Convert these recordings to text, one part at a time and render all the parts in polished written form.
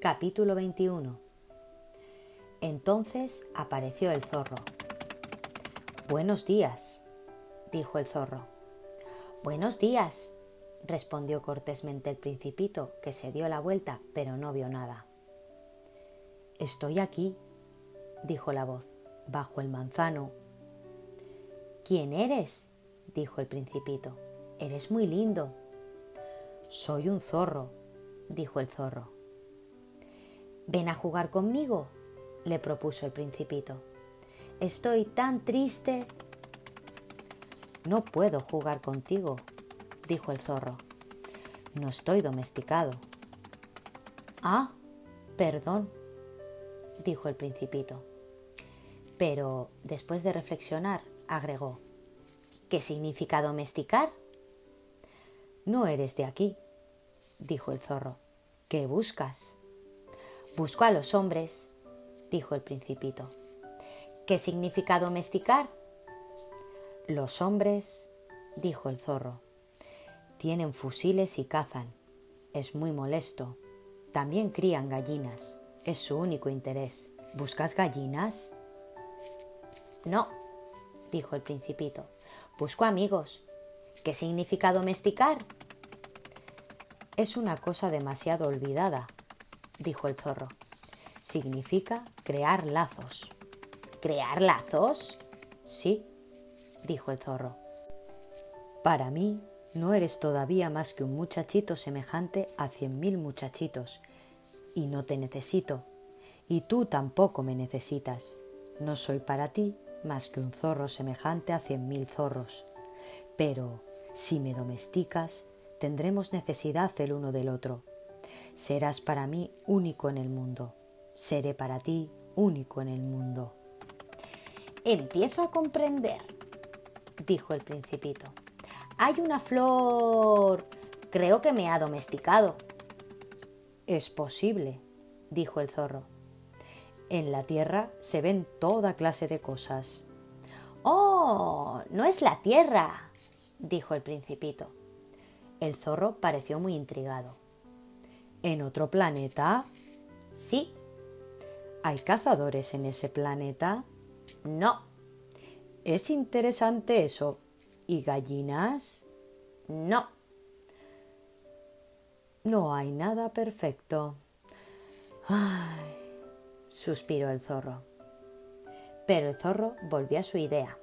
Capítulo 21. Entonces apareció el zorro. «Buenos días», dijo el zorro. «Buenos días», respondió cortésmente el Principito, que se dio la vuelta, pero no vio nada. «Estoy aquí», dijo la voz, «bajo el manzano». «¿Quién eres?», dijo el Principito. «Eres muy lindo». «Soy un zorro», dijo el zorro. «Ven a jugar conmigo», le propuso el Principito. «Estoy tan triste». «No puedo jugar contigo», dijo el zorro. «No estoy domesticado». «Ah, perdón», dijo el Principito. Pero, después de reflexionar, agregó: «¿Qué significa domesticar?» «No eres de aquí», dijo el zorro. «¿Qué buscas?» «Busco a los hombres», dijo el Principito. «¿Qué significa domesticar?» «Los hombres», dijo el zorro, «tienen fusiles y cazan. Es muy molesto. También crían gallinas. Es su único interés. ¿Buscas gallinas?» «No», dijo el Principito. «Busco amigos. ¿Qué significa domesticar?» «Es una cosa demasiado olvidada», dijo el zorro. «Significa crear lazos». «¿Crear lazos?» «Sí», dijo el zorro. «Para mí no eres todavía más que un muchachito semejante a 100.000 muchachitos, y no te necesito, y tú tampoco me necesitas. No soy para ti más que un zorro semejante a 100.000 zorros. Pero si me domesticas, tendremos necesidad el uno del otro. Serás para mí único en el mundo. Seré para ti único en el mundo». «Empiezo a comprender», dijo el Principito. «Hay una flor. Creo que me ha domesticado». «Es posible», dijo el zorro. «En la tierra se ven toda clase de cosas». «¡Oh! No es la tierra», dijo el Principito. El zorro pareció muy intrigado. «¿En otro planeta?» «Sí». «¿Hay cazadores en ese planeta?» «No». «Es interesante eso. ¿Y gallinas?» «No». «No hay nada perfecto». «Ay», suspiró el zorro. Pero el zorro volvió a su idea.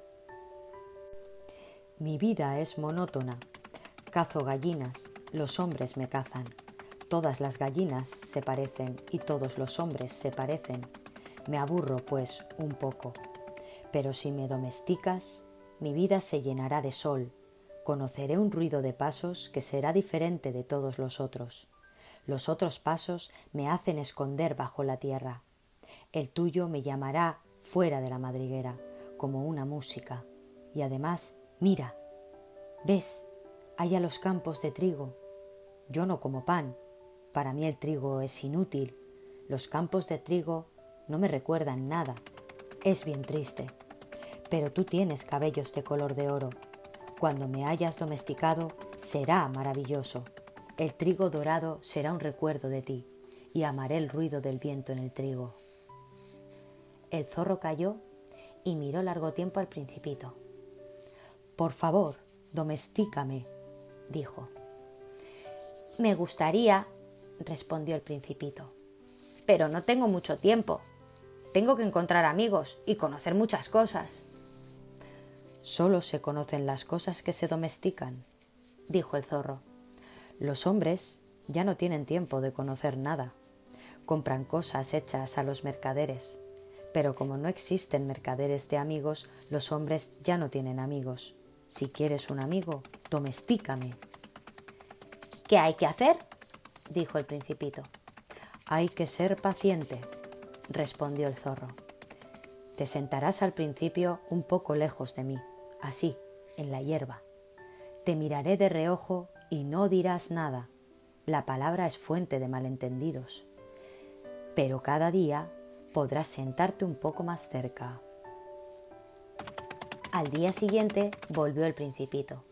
«Mi vida es monótona. Cazo gallinas, los hombres me cazan. Todas las gallinas se parecen y todos los hombres se parecen. Me aburro, pues, un poco. Pero si me domesticas, mi vida se llenará de sol. Conoceré un ruido de pasos que será diferente de todos los otros. Los otros pasos me hacen esconder bajo la tierra. El tuyo me llamará fuera de la madriguera, como una música. Y además, mira, ¿ves? Hay a los campos de trigo. Yo no como pan. Para mí el trigo es inútil. Los campos de trigo no me recuerdan nada. Es bien triste. Pero tú tienes cabellos de color de oro. Cuando me hayas domesticado, será maravilloso. El trigo dorado será un recuerdo de ti, y amaré el ruido del viento en el trigo». El zorro calló y miró largo tiempo al Principito. «Por favor, domestícame», dijo. «Me gustaría», respondió el Principito, «pero no tengo mucho tiempo. Tengo que encontrar amigos y conocer muchas cosas». «Solo se conocen las cosas que se domestican», dijo el zorro. «Los hombres ya no tienen tiempo de conocer nada. Compran cosas hechas a los mercaderes. Pero como no existen mercaderes de amigos, los hombres ya no tienen amigos. Si quieres un amigo, domestícame». «¿Qué hay que hacer?», dijo el Principito. «Hay que ser paciente», respondió el zorro. «Te sentarás al principio un poco lejos de mí, así, en la hierba. Te miraré de reojo y no dirás nada. La palabra es fuente de malentendidos. Pero cada día podrás sentarte un poco más cerca». Al día siguiente volvió el Principito.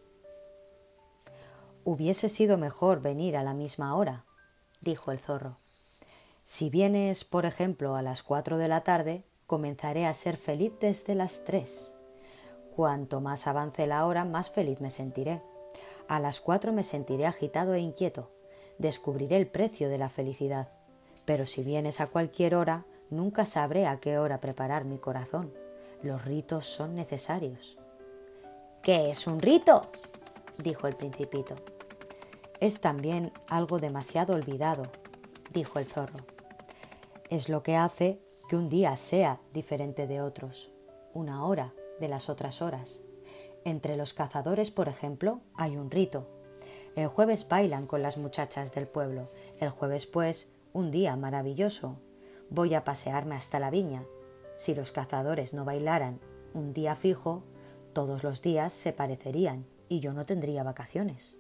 «Hubiese sido mejor venir a la misma hora», dijo el zorro. Si vienes, por ejemplo, a las 4 de la tarde, comenzaré a ser feliz desde las 3. Cuanto más avance la hora, más feliz me sentiré. A las 4 me sentiré agitado e inquieto. Descubriré el precio de la felicidad. Pero si vienes a cualquier hora, nunca sabré a qué hora preparar mi corazón. Los ritos son necesarios. ¿Qué es un rito?, dijo el Principito. Es también algo demasiado olvidado, dijo el zorro. Es lo que hace que un día sea diferente de otros, una hora de las otras horas. Entre los cazadores, por ejemplo, hay un rito. El jueves bailan con las muchachas del pueblo. El jueves, pues, un día maravilloso. Voy a pasearme hasta la viña. Si los cazadores no bailaran un día fijo, todos los días se parecerían y yo no tendría vacaciones.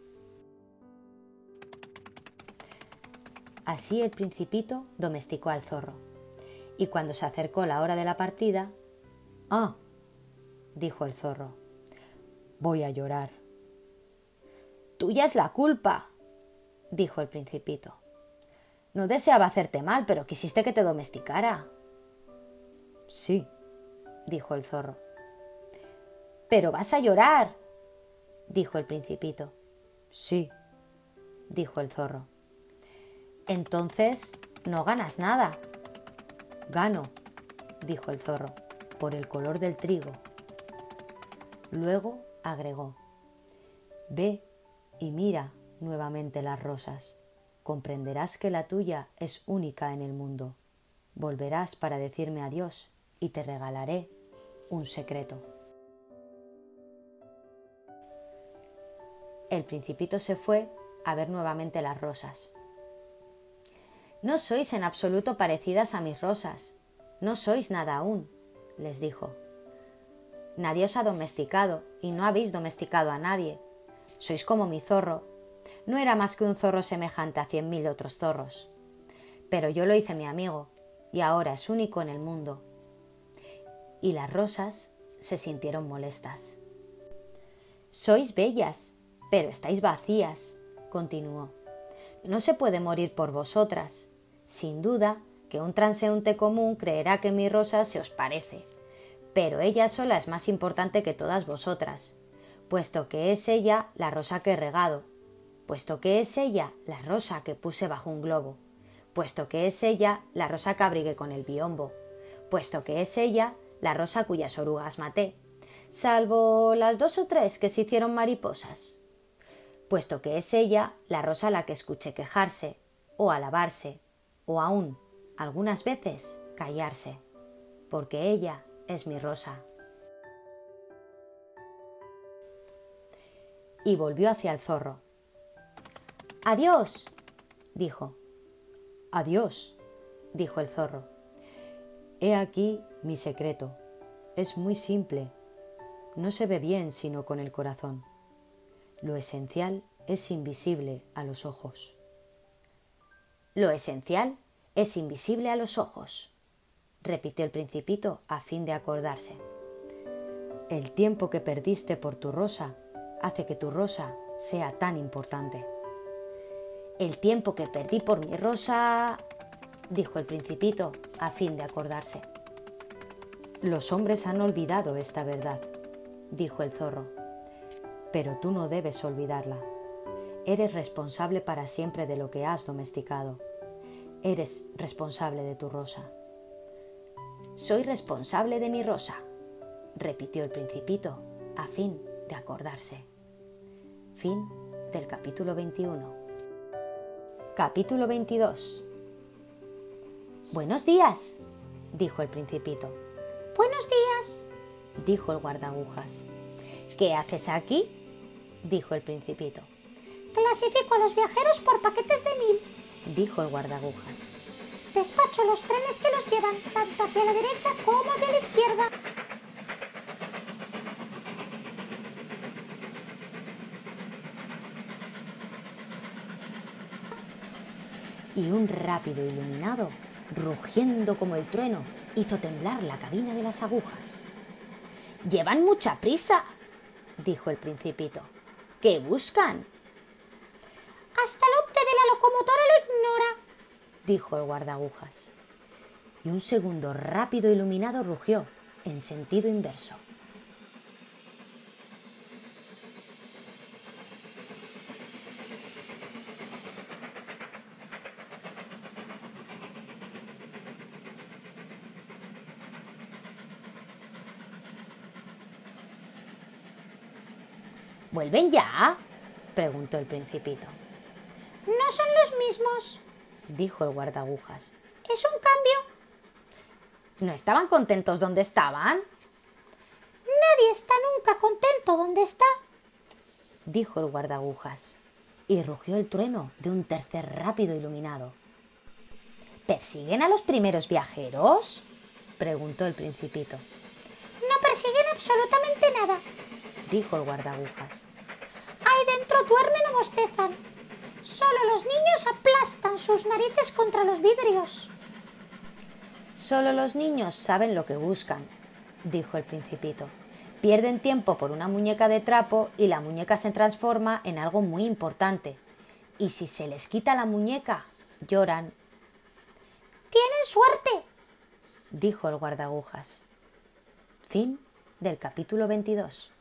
Así el Principito domesticó al zorro. Y cuando se acercó la hora de la partida, «Ah», dijo el zorro, «voy a llorar». «Tuya es la culpa», dijo el Principito. «No deseaba hacerte mal, pero quisiste que te domesticara». «Sí», dijo el zorro. «Pero vas a llorar», dijo el Principito. «Sí», dijo el zorro. «Entonces no ganas nada». «Gano», dijo el zorro, «por el color del trigo». Luego agregó: «Ve y mira nuevamente las rosas. Comprenderás que la tuya es única en el mundo. Volverás para decirme adiós y te regalaré un secreto». El Principito se fue a ver nuevamente las rosas. «No sois en absoluto parecidas a mis rosas. No sois nada aún», les dijo. «Nadie os ha domesticado y no habéis domesticado a nadie. Sois como mi zorro. No era más que un zorro semejante a 100.000 otros zorros. Pero yo lo hice mi amigo y ahora es único en el mundo». Y las rosas se sintieron molestas. «Sois bellas, pero estáis vacías», continuó. «No se puede morir por vosotras. Sin duda que un transeúnte común creerá que mi rosa se os parece, pero ella sola es más importante que todas vosotras, puesto que es ella la rosa que he regado, puesto que es ella la rosa que puse bajo un globo, puesto que es ella la rosa que abrigué con el biombo, puesto que es ella la rosa cuyas orugas maté, salvo las 2 o 3 que se hicieron mariposas, puesto que es ella la rosa a la que escuché quejarse, o alabarse, o aún, algunas veces, callarse, porque ella es mi rosa». Y volvió hacia el zorro. «Adiós», dijo. «Adiós», dijo el zorro. «He aquí mi secreto. Es muy simple. No se ve bien sino con el corazón. Lo esencial es invisible a los ojos». «Lo esencial es invisible a los ojos», repitió el Principito a fin de acordarse. «El tiempo que perdiste por tu rosa hace que tu rosa sea tan importante». «El tiempo que perdí por mi rosa», dijo el Principito a fin de acordarse. «Los hombres han olvidado esta verdad», dijo el zorro. «Pero tú no debes olvidarla. Eres responsable para siempre de lo que has domesticado. Eres responsable de tu rosa». «Soy responsable de mi rosa», repitió el Principito a fin de acordarse. Fin del capítulo 21. Capítulo 22. «Buenos días», dijo el Principito. «Buenos días», dijo el guardaagujas. «¿Qué haces aquí?», dijo el Principito. «Clasifico a los viajeros por paquetes de 1000», dijo el guardaagujas. «Despacho los trenes que los llevan tanto hacia la derecha como hacia la izquierda». Y un rápido iluminado, rugiendo como el trueno, hizo temblar la cabina de las agujas. «Llevan mucha prisa», dijo el Principito. «¿Qué buscan?». «Hasta el hombre de la locomotora lo ignora», dijo el guardaagujas. Y un segundo rápido iluminado rugió en sentido inverso. ¿Vuelven ya?, preguntó el Principito. No son los mismos, dijo el guardaagujas. es un cambio. ¿No estaban contentos donde estaban?, Nadie está nunca contento donde está, dijo el guardaagujas. Y rugió el trueno de un tercer rápido iluminado. ¿Persiguen a los primeros viajeros?, preguntó el Principito. no persiguen absolutamente nada. Dijo el guardaagujas. Ahí dentro duermen o bostezan. Solo los niños aplastan sus narices contra los vidrios. Solo los niños saben lo que buscan, dijo el Principito. Pierden tiempo por una muñeca de trapo y la muñeca se transforma en algo muy importante. Y si se les quita la muñeca, lloran. ¡Tienen suerte!, dijo el guardaagujas. Fin del capítulo 22.